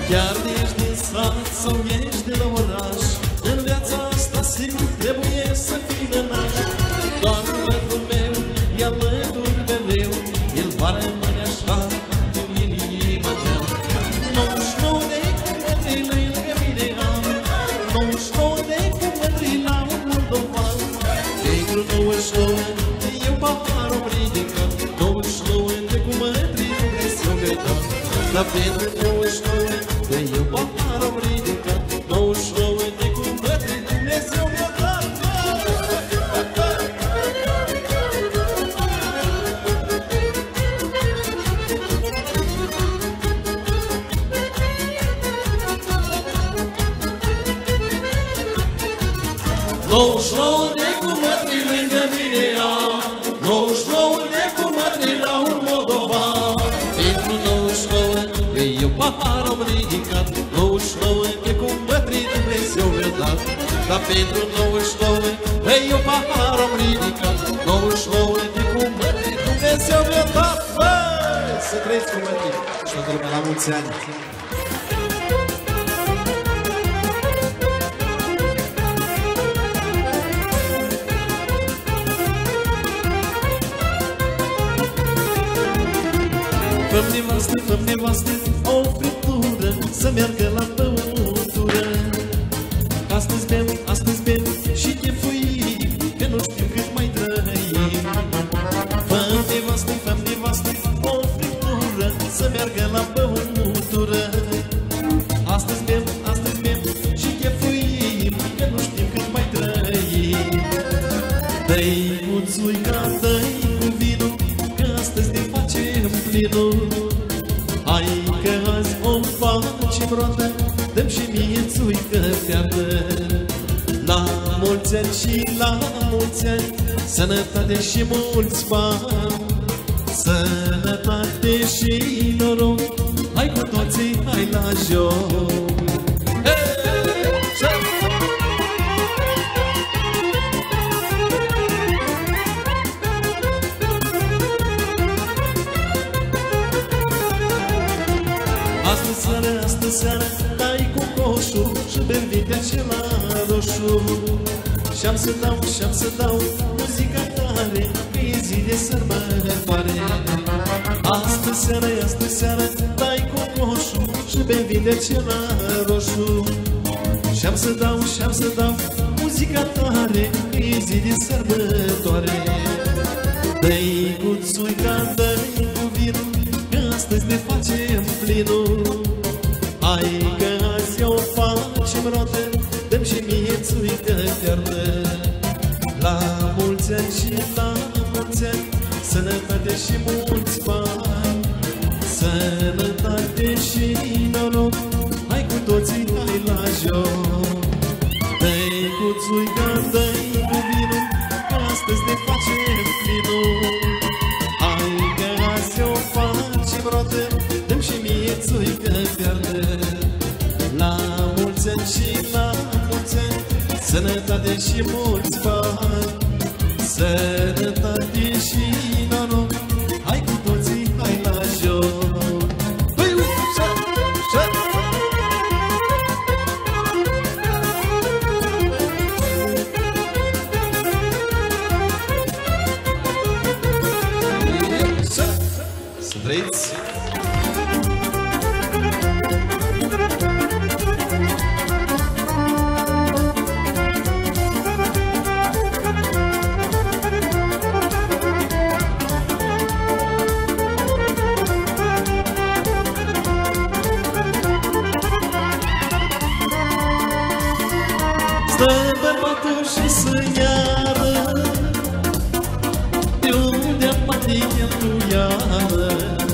Chiar ești din sat sau ești de la oraș, în viața asta sigur trebuie să fii nănaș. Doar alătul meu e alături mereu, el va rămâne așa în inima mea. 99 de kilometri lângă mine am, 99 de kilometri la un moldovan. Pentru 99 eu paharul ridicat, 99 de kilometri Dumnezeu mi-a dat. Dar pentru 99 de eu paharul ridicat, 99 de kilometri Dumnezeu mi-a dat. Nouăzeci de kilometri lângă mine am, 99 de kilometri la un moldovan. Pentru 99 de eu paharul ridicat, 99 de kilometri Dumnezeu mi-a dat. Dar pentru 99 de eu paharul ridicat, 99 de kilometri Dumnezeu mi-a dat. Să trăiți cu mătii și toată lumea la mulți ani. Fă-mi nevastă o friptură, să meargă la băutură. Astăzi beau și chefuim, că nu știu cât mai trăim. Fă-mi nevastă o friptură, să meargă la băutură. Astăzi beau și chefuim, că nu știu cât mai trăim. Dă-i cu țuica, dă-i cu vinul, că astăzi ne facem plinul. Hai că azi o facem roată, dă-mi și mie țuică fiartă. La mulți ani și la mulți ani, sănătate și mulți bani, sănătate și noroc, hai cu toții, hai la joc. Astă seară dai cu coșul și bem vintea acela roșu. Și-am să dau muzica tare, că e zi de sărbătoare. Astă seară dai cu coșul și bem vintea acela roșu. Și-am să dau muzica tare, că e zi de sărbătoare. Dă-i cu țuica, dă-i cu vinul, că astăzi ne facem plinul. Hai că azi o facem roată, dă-mi și mie țuică fiartă. La mulți ani și la mulți ani, sănătate și mulți bani, sănătate și noroc, hai cu toții, hai la joc. Dă-i cu țuica, dă-i cu vinul, că astăzi ne facem plinul. Hai că azi o facem roată, dă-mi și mie țuică fiartă. La mulți ani și la mulți ani, sănătate și mulți bani, sănătate și noroc, hai cu toții, hai la joc. Păi uite, șa! Să trăiți! Stă bărbatul și să iară, de unde apate el tu iară.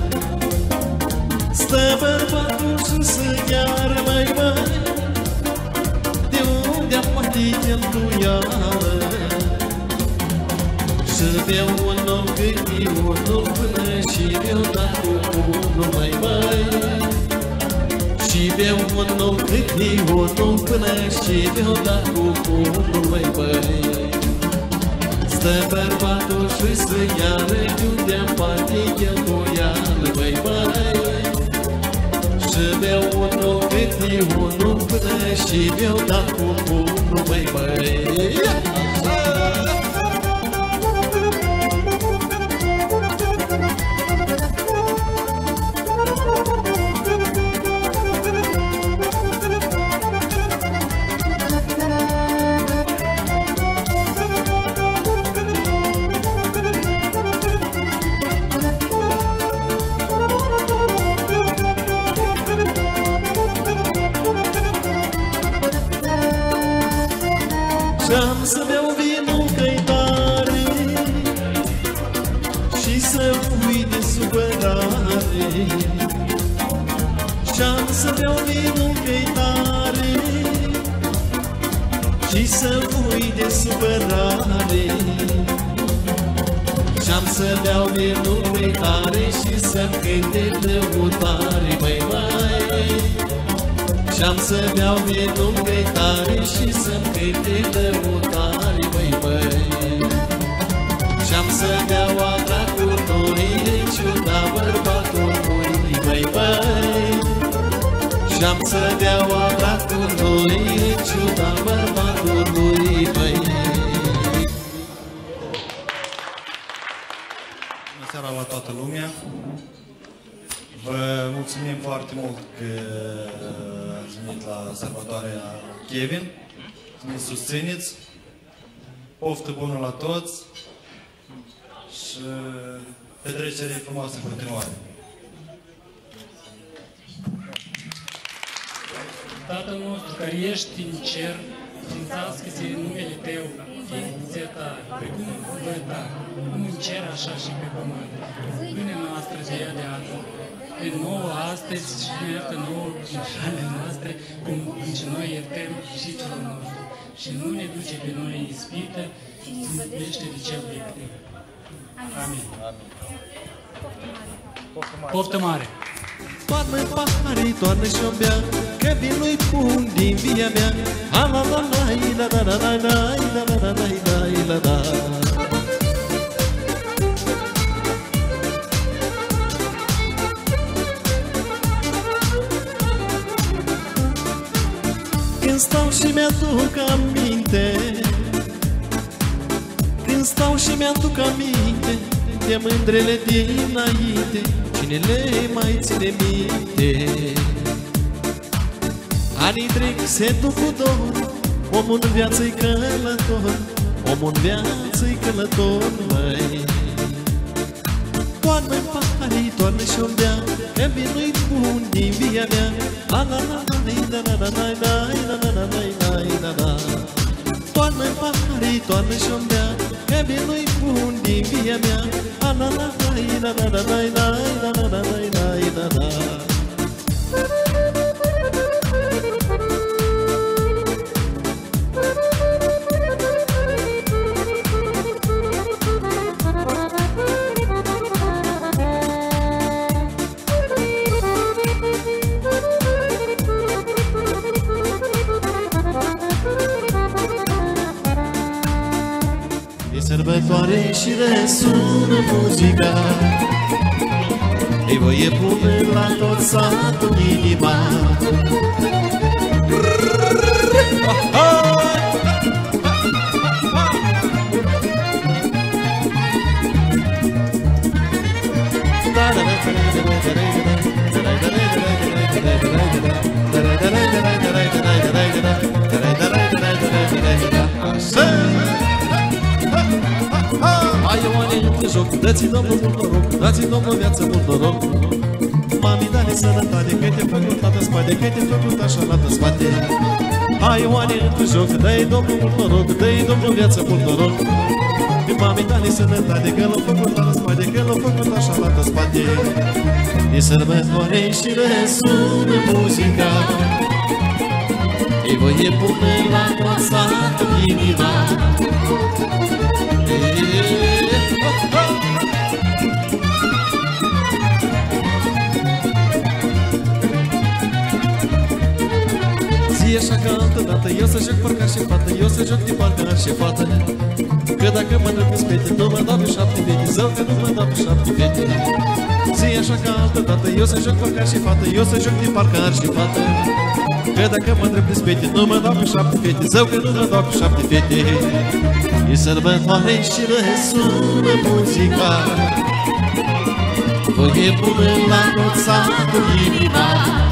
Stă bărbatul și să iară, măi, de unde apate el tu iară. Și beau un om cât e unul până și beau dat cu unul, măi. Și beau un om cât e unul până și beau dat cu unul, măi. Stă bărbatul și să iară, de unde apate cheltuială, măi. Și Și beau unul câte unul până și mi-au dat cu unul, băi, băi. Și-am să beau vinul că-i tare și să ui de supărare. Și-am să beau vinul că-i tare și să ui de supărare. Și-am să beau vinul că-i tare și să-mi cânte lăutare, băi, băi. Și-am să beau vinul că-i tare și să-mi cânte lăutare, băi, băi. Și-am să beau a dracului în ciuda bărbatului, băi, băi. Și-am să beau a dracului în ciuda bărbatului, băi. Bună seara la toată lumea! Vă mulțumim foarte mult că ați venit la sărbătoarea Kevin, să ne susțineți, poftă bună la toți și petrecere frumoasă în continuare. Tatăl nostru care ești în cer, sfințească-se numele Tău, ființa Ta, precum voia Ta, cum în cer așa și pe pământ. Pâinea noastră de ea de azi, de nouă astăzi și ne iartă nouă greșelile noastre, cum și noi iertăm și celor nostru. Și nu ne duce pe noi în ispită, ci ne izbăvește de cel victim. Amin. Poftă mare! Toarnă paharii, toarnă și-o bea, că vinul-i bun din via mea. A la la la la la la la la la la la la la. Când stau și mi-aduc aminte, când stau și mi-aduc aminte de mândrele dinainte, cine le mai ține minte? Anii trec, se duc cu dor, omul în viață-i călător, omul în viață-i călător, măi. Toarnă-n paharii, toarnă și-o bea, că vinul-i bun din via mea. La la la la la la la la la la la la la. Toarnă-n paharii, toarnă și-o bea, că vinul-i bun din via mea. La la la la la la la la la la la la la. Sărbătoare și răsună muzica, îi voie pune la tot satul inima. Hai, Ioane, în joc, dă-ți Domnul mult noroc, dați Domnul viață mult noroc. Mami, dă-ne sănătate, că te-ai făcut la spate, că te-ai făcut așa la spate. Hai, Ioane, în joc, dă-i Domnul mult noroc, dă-i Domnul viață mult noroc. Mami, dă-ne sănătate, că l-au făcut la spate, că l-au făcut așa la spate. E sărbătoare și răsună muzica, îi voie pune la tot satul inima. Zi așa ca altădată, eu să joc parcă și fată, eu să joc din parcă și fată. Că dacă mă dă pe spete, nu mă dau pe 7 fete, zău că nu mă dau pe 7 fete. Zi așa așa ca altă dată. Eu să joc parcar și fată, eu să joc din parcar și fată. Că dacă mă întreb de spete, nu mă dau cu 7 fete. Zău că nu mă dau cu 7 fete. E sărbătoare și răsună muzica. Voie bună la tot satul inima.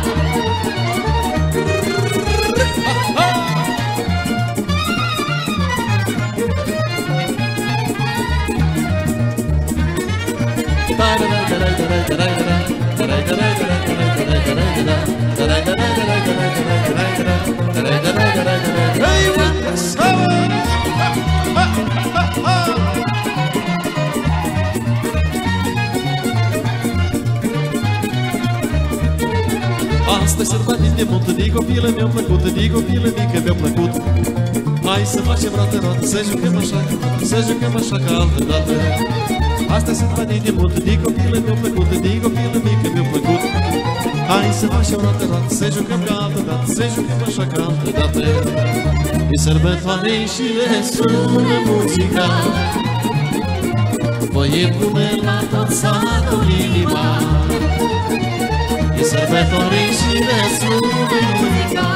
Asta-i sărbătit de mult, de copilă mi-a plăcut, de copilă mică mi-a plăcut. Hai să facem roată-roată, să jucăm așa, să jucăm așa ca altă dată. Asta-i sărbătit de mult, de copilă mi-a plăcut, de copilă mică mi-a plăcut. Hai să facem roată-roată, să jucăm ca altă dată, să jucăm așa ca altă dată. E sărbătoare și le sună muzica. Voie bună la tot satul inima. E sărbătoare și le sună muzica.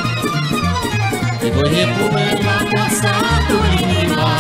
E voie bună la tot satul inima.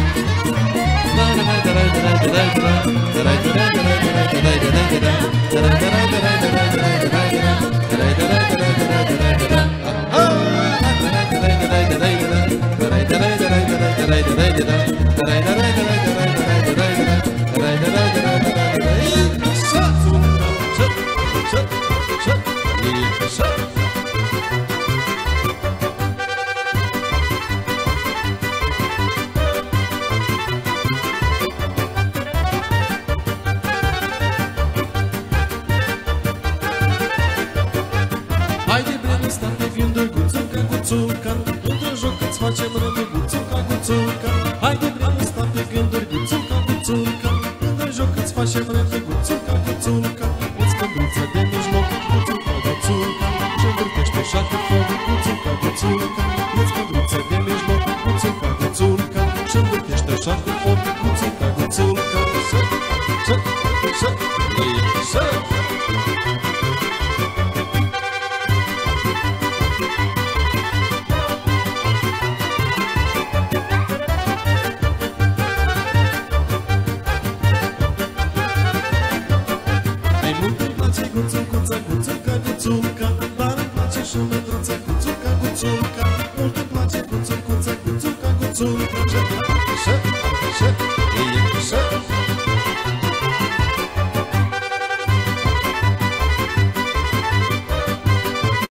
Haide bre, state fiind guțuca, guțuca, într-un joc îți facem rândul guțuca, guțuca. Haide bre, state gânduri guțuca, guțuca, într-un joc îți facem rândul